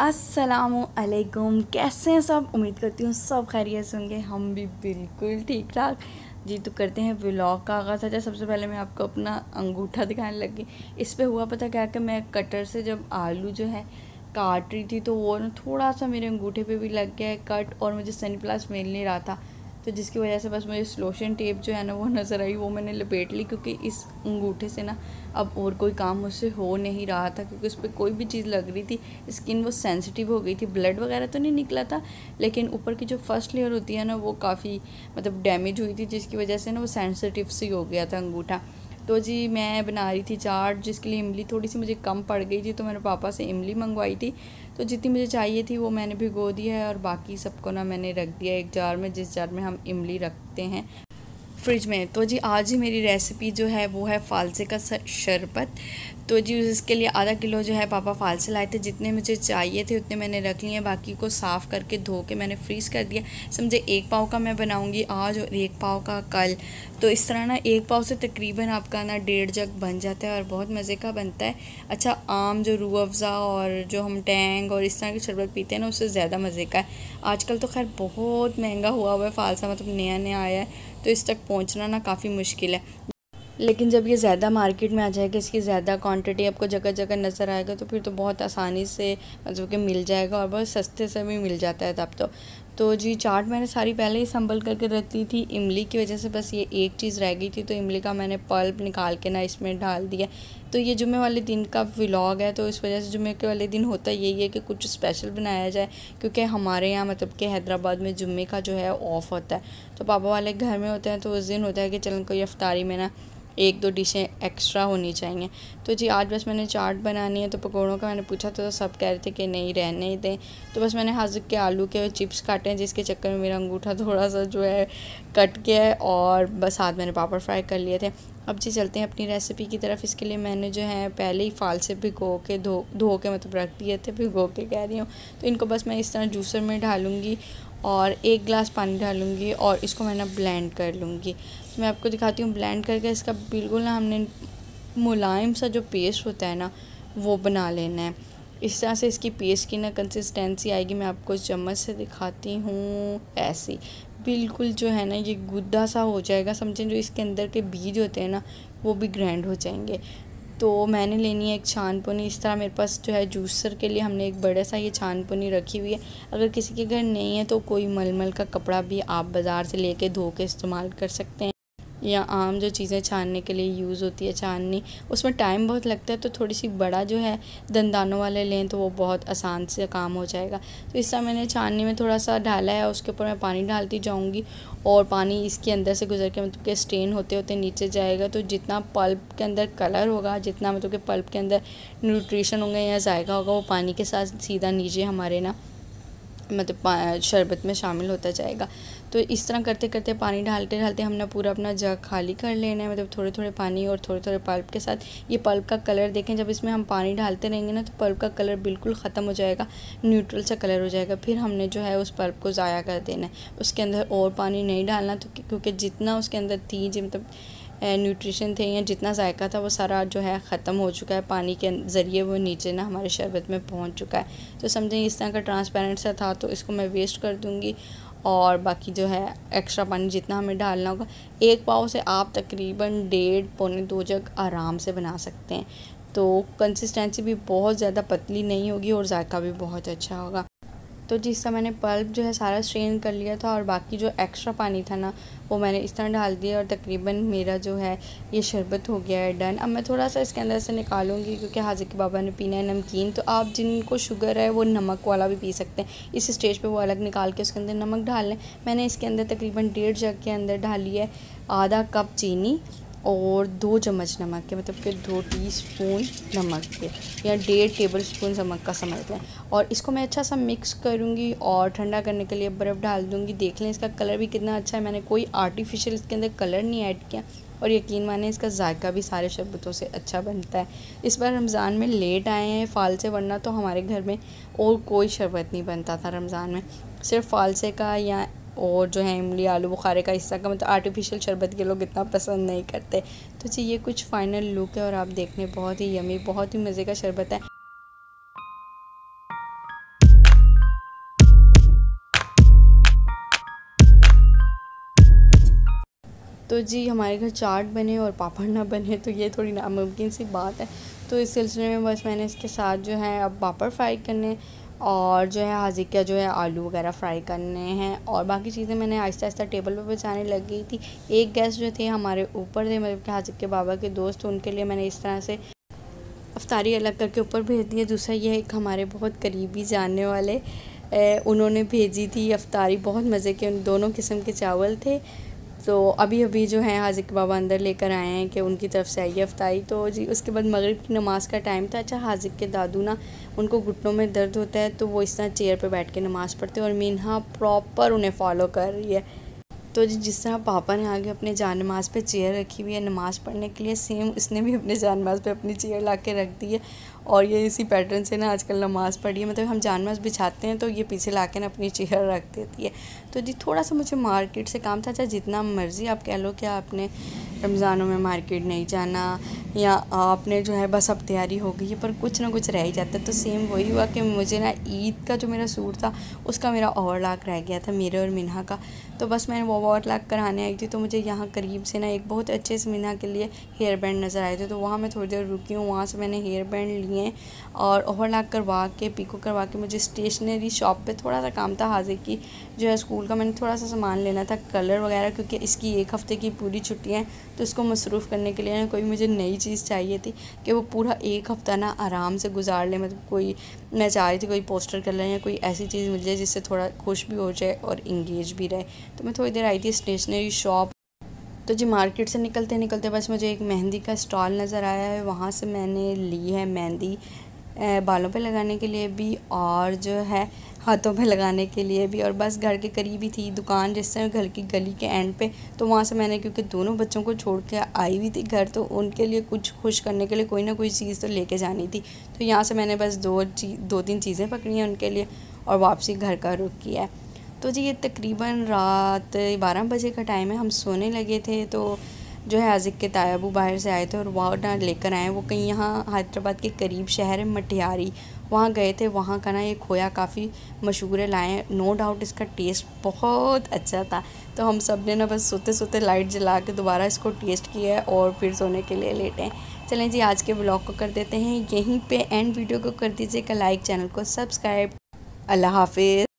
अस्सलामुअलैकुम। कैसे हैं सब? उम्मीद करती हूँ सब खैरियत से होंगे। हम भी बिल्कुल ठीक ठाक जी। तो करते हैं व्लॉग का आगाज़। अच्छा, सबसे पहले मैं आपको अपना अंगूठा दिखाने लगी। इस पे हुआ पता क्या कि मैं कटर से जब आलू जो है काट रही थी तो वो ना थोड़ा सा मेरे अंगूठे पे भी लग गया है कट, और मुझे सनी प्लस मिल नहीं रहा था, तो जिसकी वजह से बस मुझे स्लोशन टेप जो है ना वो नज़र आई, वो मैंने लपेट ली, क्योंकि इस अंगूठे से ना अब और कोई काम मुझसे हो नहीं रहा था, क्योंकि उस पर कोई भी चीज़ लग रही थी स्किन वो सेंसिटिव हो गई थी। ब्लड वगैरह तो नहीं निकला था, लेकिन ऊपर की जो फर्स्ट लेयर होती है ना वो काफ़ी मतलब डैमेज हुई थी, जिसकी वजह से ना वो सेंसिटिव सी हो गया था अंगूठा। तो जी मैं बना रही थी चाट, जिसके लिए इमली थोड़ी सी मुझे कम पड़ गई थी, तो मैंने पापा से इमली मंगवाई थी। तो जितनी मुझे चाहिए थी वो मैंने भिगो दी है, और बाकी सबको ना मैंने रख दिया एक जार में, जिस जार में हम इमली रखते हैं फ्रिज में। तो जी आज ही मेरी रेसिपी जो है वो है फ़ालसे का शरबत। तो जी इसके लिए आधा किलो जो है पापा फ़ालसे लाए थे, जितने मुझे चाहिए थे उतने मैंने रख लिए। बाकी को साफ़ करके धो के मैंने फ्रीज़ कर दिया। समझे एक पाव का मैं बनाऊंगी आज और एक पाव का कल। तो इस तरह ना एक पाव से तकरीबन आपका ना 1.5 जग बन जाता है, और बहुत मज़े का बनता है। अच्छा, आम जो रूह अफ़ज़ा और जो हम टैंग और इस तरह के शरबत पीते हैं ना उससे ज़्यादा मज़े का है। आजकल तो खैर बहुत महंगा हुआ है फ़ालसा, मतलब नया नया आया है, तो इस तक पहुंचना ना काफ़ी मुश्किल है। लेकिन जब ये ज़्यादा मार्केट में आ जाएगा, इसकी ज़्यादा क्वांटिटी आपको जगह जगह नज़र आएगा, तो फिर तो बहुत आसानी से मतलब कि मिल जाएगा, और बहुत सस्ते से भी मिल जाता है तब तो जी चाट मैंने सारी पहले ही संभल करके रख दी थी। इमली की वजह से बस ये एक चीज़ रह गई थी, तो इमली का मैंने पल्प निकाल के ना इसमें डाल दिया। तो ये जुम्मे वाले दिन का व्लॉग है, तो इस वजह से जुम्मे के वाले दिन होता यही है कि कुछ स्पेशल बनाया जाए, क्योंकि हमारे यहाँ मतलब कि हैदराबाद में जुम्मे का जो है ऑफ़ होता है, तो पापा वाले घर में होते हैं, तो उस दिन होता है कि चलो कोई इफ्तारी में ना 1-2 डिशें एक्स्ट्रा होनी चाहिए। तो जी आज बस मैंने चाट बनानी है। तो पकौड़ों का मैंने पूछा तो सब कह रहे थे कि नहीं रहने ही दें, तो बस मैंने हाजिर के आलू के चिप्स काटे हैं, जिसके चक्कर में मेरा अंगूठा थोड़ा सा जो है कट गया है, और बस साथ मैंने पापड़ फ्राई कर लिए थे। अब जी चलते हैं अपनी रेसिपी की तरफ। इसके लिए मैंने जो है पहले ही फ़ालसे भिगो के धो के मतलब रख दिए थे, भिगो के कह रही हूँ। तो इनको बस मैं इस तरह जूसर में डालूँगी और 1 गिलास पानी डालूँगी, और इसको मैं ना ब्लेंड कर लूँगी। तो मैं आपको दिखाती हूँ ब्लेंड करके इसका बिल्कुल ना हमने मुलायम सा जो पेस्ट होता है ना वो बना लेना है। इस तरह से इसकी पेस्ट की ना कंसिस्टेंसी आएगी। मैं आपको चम्मच से दिखाती हूँ, ऐसी बिल्कुल जो है ना ये गुद्दा सा हो जाएगा, समझें। जो इसके अंदर के बीज होते हैं ना वो भी ग्राइंड हो जाएंगे। तो मैंने लेनी है एक छानपुनी। इस तरह मेरे पास जो है जूसर के लिए हमने एक बड़ा सा ये छानपुनी रखी हुई है। अगर किसी के घर नहीं है तो कोई मलमल का कपड़ा भी आप बाज़ार से लेके धो के इस्तेमाल कर सकते हैं, या आम जो चीज़ें छानने के लिए यूज़ होती है छाननी, उसमें टाइम बहुत लगता है, तो थोड़ी सी बड़ा जो है दंदानों वाले लें तो वो बहुत आसान से काम हो जाएगा। तो इस तरह मैंने छाननी में थोड़ा सा डाला है, उसके ऊपर मैं पानी डालती जाऊंगी, और पानी इसके अंदर से गुजर के मतलब कि स्ट्रेन होते होते नीचे जाएगा। तो जितना पल्प के अंदर कलर होगा, जितना मतलब कि पल्प के अंदर न्यूट्रिशन होंगे या जायका होगा, वो पानी के साथ सीधा नीचे हमारे ना मतलब शरबत में शामिल होता जाएगा। तो इस तरह करते करते पानी डालते डालते हमने पूरा अपना जग खाली कर लेना है, मतलब थोड़े थोड़े पानी और थोड़े थोड़े पल्प के साथ। ये पल्प का कलर देखें, जब इसमें हम पानी डालते रहेंगे ना तो पल्प का कलर बिल्कुल ख़त्म हो जाएगा, न्यूट्रल सा कलर हो जाएगा। फिर हमने जो है उस पल्प को ज़ाया कर देना है, उसके अंदर और पानी नहीं डालना, तो क्योंकि जितना उसके अंदर थी जो मतलब न्यूट्रिशन थे या जितना जायका था वो सारा जो है ख़त्म हो चुका है, पानी के ज़रिए वो नीचे ना हमारे शरबत में पहुंच चुका है। तो समझें इस तरह का ट्रांसपेरेंट सा था, तो इसको मैं वेस्ट कर दूंगी, और बाकी जो है एक्स्ट्रा पानी जितना हमें डालना होगा, 1 पाव से आप तकरीबन 1.5-2 जग आराम से बना सकते हैं। तो कंसिस्टेंसी भी बहुत ज़्यादा पतली नहीं होगी और जायका भी बहुत अच्छा होगा। तो जिस तरह मैंने पल्प जो है सारा स्ट्रेन कर लिया था, और बाकी जो एक्स्ट्रा पानी था ना वो मैंने इस तरह डाल दिया, और तकरीबन मेरा जो है ये शरबत हो गया है डन। अब मैं थोड़ा सा इसके अंदर से निकालूंगी, क्योंकि हाजिर के बाबा ने पीना है नमकीन, तो आप जिनको शुगर है वो नमक वाला भी पी सकते हैं। इस स्टेज पे वो अलग निकाल के उसके अंदर नमक डाल लें। मैंने इसके अंदर तकरीबन 1.5 जग के अंदर डाली है आधा कप चीनी और 2 चम्मच नमक के, मतलब कि 2 टीस्पून नमक के, या 1.5 टेबल स्पून नमक का समझ लें। और इसको मैं अच्छा सा मिक्स करूँगी, और ठंडा करने के लिए बर्फ़ डाल दूँगी। देख लें इसका कलर भी कितना अच्छा है, मैंने कोई आर्टिफिशियल इसके अंदर कलर नहीं ऐड किया, और यकीन माने इसका जायका भी सारे शरबतों से अच्छा बनता है। इस बार रमज़ान में लेट आए हैं फ़ालसे, वरना तो हमारे घर में और कोई शरबत नहीं बनता था रमज़ान में, सिर्फ फ़ालसे का या और जो है इमली आलू बुखारे का हिस्सा का, मतलब आर्टिफिशियल शरबत के लोग इतना पसंद नहीं करते। तो जी ये कुछ फ़ाइनल लुक है, और आप देखने बहुत ही यमी बहुत ही मज़े का शरबत है। तो जी हमारे घर चाट बने और पापड़ ना बने तो ये थोड़ी नामुमकिन सी बात है। तो इस सिलसिले में बस मैंने इसके साथ जो है अब पापड़ फ्राई करने और जो है हाजिक का जो है आलू वगैरह फ्राई करने हैं, और बाकी चीज़ें मैंने आहिस्ता आहिस्ता टेबल पर बिछाने लग गई थी। एक गेस्ट जो थे हमारे ऊपर थे, मतलब कि हाजिक के बाबा के दोस्त, उनके लिए मैंने इस तरह से अफ्तारी अलग करके ऊपर भेज दिया। दूसरा ये एक हमारे बहुत करीबी जानने वाले उन्होंने भेजी थी अफ्तारी, बहुत मज़े के दोनों किस्म के चावल थे। तो अभी अभी जो है हाजिक बाबा अंदर लेकर आए हैं कि उनकी तरफ से आई है अफ्तारी। तो जी उसके बाद मगरिब की नमाज़ का टाइम था। अच्छा, हाजिक के दादू ना उनको घुटनों में दर्द होता है तो वो इस तरह चेयर पे बैठ के नमाज़ पढ़ते हैं और मीनहा प्रॉपर उन्हें फॉलो कर रही है। तो जी जिस तरह पापा ने आगे अपने जान नमाज़ पे चेयर रखी हुई है नमाज़ पढ़ने के लिए, सेम इसने भी अपने जान नमाज़ पे अपनी चेयर ला के रख दी है और ये इसी पैटर्न से ना आजकल नमाज़ पढ़ी है। मतलब हम जान नमाज़ बिछाते हैं तो ये पीछे ला के ना अपनी चेयर रख देती है। तो जी थोड़ा सा मुझे मार्केट से काम था। अच्छा, जितना मर्ज़ी आप कह लो कि आपने रमज़ानों में मार्केट नहीं जाना या आपने जो है बस अब तैयारी हो गई है, पर कुछ ना कुछ रह ही जाता है। तो सेम वही हुआ कि मुझे ना ईद का जो मेरा सूट था उसका मेरा ओवरलॉक रह गया था, मेरे और मिन्हा का। तो बस मैं वो ओवरलॉक कराने आई थी, तो मुझे यहाँ करीब से ना एक बहुत अच्छे से मिन्हा के लिए हेयर बैंड नज़र आए थे। तो वहाँ मैं थोड़ी देर रुकी हूँ, वहाँ से मैंने हेयर बैंड लिए और ओवरलॉक करवा के पीको करवा के मुझे स्टेशनरी शॉप पे थोड़ा सा काम था हाजिर की जो है स्कूल का, मैंने थोड़ा सा सामान लेना था, कलर वगैरह, क्योंकि इसकी एक हफ़्ते की पूरी छुट्टियाँ हैं। तो इसको मसरूफ़ करने के लिए ना कोई मुझे नई चीज़ चाहिए थी कि वो पूरा एक हफ़्ता ना आराम से गुजार ले। मतलब कोई मैं चाह रही थी कोई पोस्टर कलर या कोई ऐसी चीज़ मिल जाए जिससे थोड़ा खुश भी हो जाए और इंगेज भी रहे। तो मैं थोड़ी देर आई थी स्टेशनरी शॉप। तो जी मार्केट से निकलते निकलते बस मुझे एक मेहंदी का स्टॉल नज़र आया है, वहाँ से मैंने ली है मेहंदी बालों पे लगाने के लिए भी और जो है हाथों पे लगाने के लिए भी। और बस घर के करीब ही थी दुकान, जिससे घर की गली के एंड पे। तो वहाँ से मैंने, क्योंकि दोनों बच्चों को छोड़ के आई हुई थी घर, तो उनके लिए कुछ खुश करने के लिए कोई ना कोई चीज़ तो लेके जानी थी। तो यहाँ से मैंने बस दो तीन चीज़ें पकड़ी हैं उनके लिए और वापसी घर का रुख किया है। तो जी ये तकरीबन रात 12 बजे का टाइम है, हम सोने लगे थे। तो जो है आज़िक के तायाबू बाहर से आए थे और वहाँ ना लेकर आए, वो कहीं यहाँ हैदराबाद के करीब शहर है मटियारी, वहाँ गए थे। वहाँ का ना ये खोया काफ़ी मशहूर है, लाए। नो डाउट इसका टेस्ट बहुत अच्छा था। तो हम सब ने ना बस सोते सोते लाइट जला के दोबारा इसको टेस्ट किया है और फिर सोने के लिए लेटे हैं। चलें जी आज के ब्लॉग को कर देते हैं यहीं पे एंड। वीडियो को कर दीजिएगा लाइक, चैनल को सब्सक्राइब। अल्लाह हाफिज़।